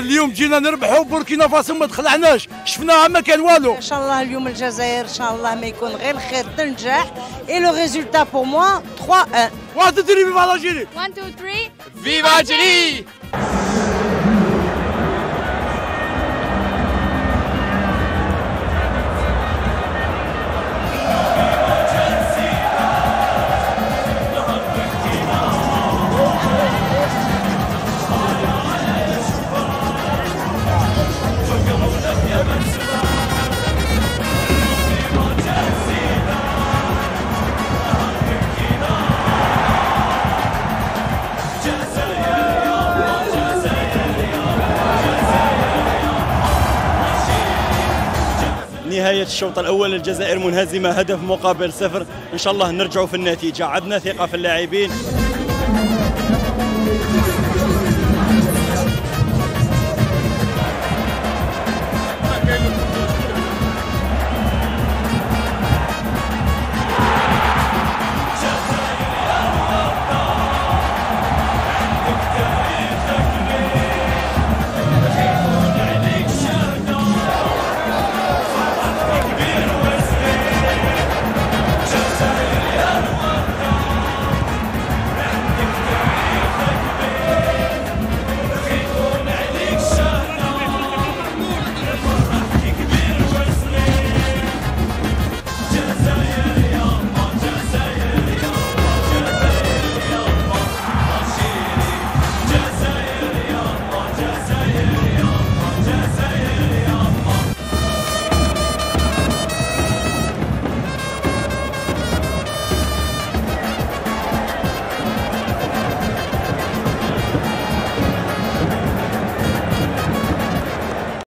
اليوم جينا نربحوا، بوركينا فاسو ما دخلعناش، شفناها ما كان والو. ان شاء الله اليوم الجزائر ان شاء الله ما يكون غير الخير تنجح. اي لو ريزولتا بور موا 3-1. 1 2 3 فيفا الجيري. 1 2 3 فيفا الجيري. نهاية الشوط الأول الجزائر منهزمة هدف مقابل 0. إن شاء الله نرجعوا في النتيجة، عندنا ثقة في اللاعبين.